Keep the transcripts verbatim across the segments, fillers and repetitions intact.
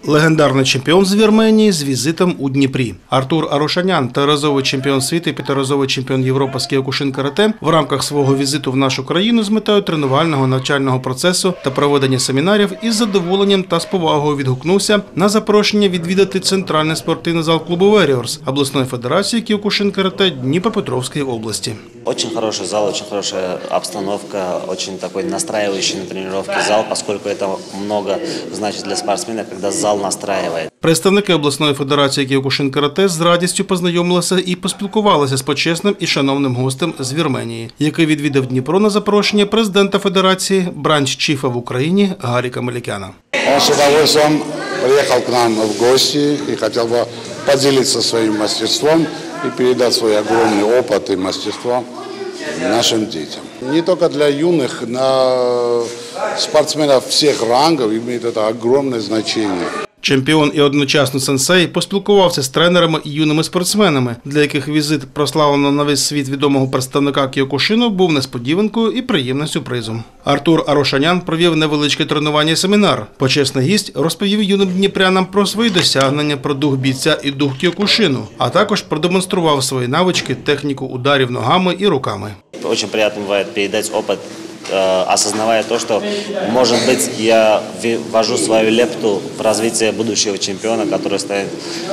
Легендарний чемпіон з Вірменії з візитом у Дніпрі. Артур Арушанян, триразовий чемпіон світу і п'ятиразовий чемпіон Європи з кіокушин-карате, в рамках свого візиту в нашу країну з метою тренувального навчального процесу та проведення семінарів із задоволенням та з повагою відгукнувся на запрошення відвідати центральний спортивний зал клубу «Warriors» обласної федерації кіокушин-карате Дніпропетровської області. Очень хороший зал, очень хорошая обстановка, очень такой настраивающий на тренировки зал, поскольку это много значит для спортсмена, когда зал настраивает. Представники обласної федерації кіокушин-карате з радістю познайомилися і поспілкувалися з почесним і шановним гостем з Вірменії, який відвідав Дніпро на запрошення президента федерації, бранч-чіфа в Україні Гаріка Мелікяна. Он с удовольствием приехал к нам в гости и хотел бы поделиться своим мастерством и передать свой огромный опыт и мастерство нашим детям. Не только для юных, но спортсменов всех рангов имеет это огромное значение. Чемпіон і одночасно сенсей поспілкувався з тренерами і юними спортсменами, для яких візит прославленого на весь світ відомого представника кіокушину був несподіванкою і приємним сюрпризом. Артур Арушанян провів невеличке тренування і семінар. Почесний гість розповів юним дніпрянам про свої досягнення, про дух бійця і дух кіокушину, а також продемонстрував свої навички, техніку ударів ногами і руками. Очень приятно бывает передать опыт, осознавая то, что, может быть, я ввожу свою лепту в развитие будущего чемпиона, который станет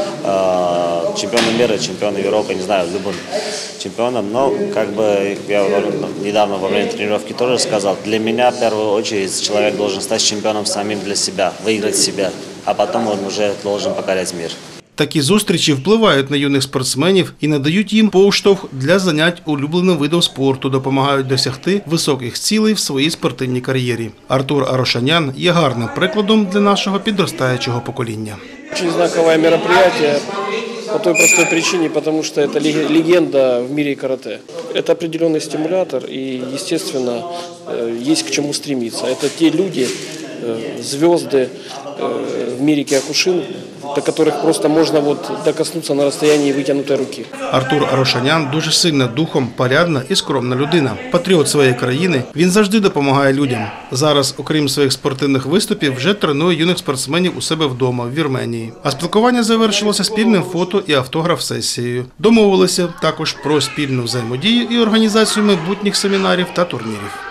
чемпионом мира, чемпионом Европы, не знаю, любым чемпионом. Но, как бы я недавно во время тренировки тоже сказал, для меня в первую очередь человек должен стать чемпионом самим для себя, выиграть себя, а потом он уже должен покорять мир. Такі зустрічі впливають на юних спортсменів і надають їм поштовх для занять улюбленим видом спорту, допомагають досягти високих цілей в своїй спортивній кар'єрі. Артур Арушанян є гарним прикладом для нашого підростаючого покоління. Дуже знакове мероприятие по той простой причине, потому что это легенда в мире карате. Это определенный стимулятор и, естественно, есть к чему стремиться. Это те люди, звезды в мире киокушин, до которых просто можна вот докоснутися на розстоянні витягнутої руки. Артур Арушанян дуже сильна духом, порядна і скромна людина. Патріот своєї країни, він завжди допомагає людям. Зараз, окрім своїх спортивних виступів, вже тренує юних спортсменів у себе вдома, в Вірменії. А спілкування завершилося спільним фото і автограф-сесією. Домовилися також про спільну взаємодію і організацію майбутніх семінарів та турнірів.